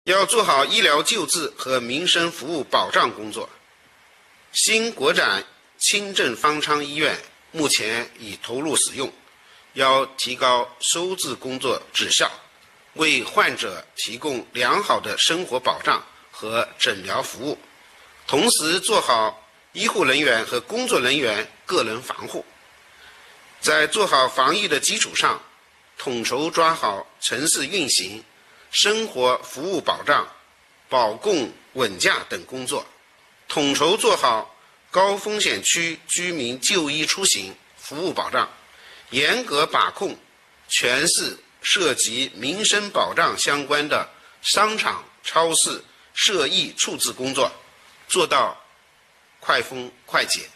要做好医疗救治和民生服务保障工作。新国展清镇方舱医院目前已投入使用，要提高收治工作质效，为患者提供良好的生活保障和诊疗服务，同时做好医护人员和工作人员个人防护。在做好防疫的基础上，统筹抓好城市运行、生活服务保障、保供稳价等工作，统筹做好高风险区居民就医出行服务保障，严格把控全市涉及民生保障相关的商场、超市涉疫处置工作，做到快封快检。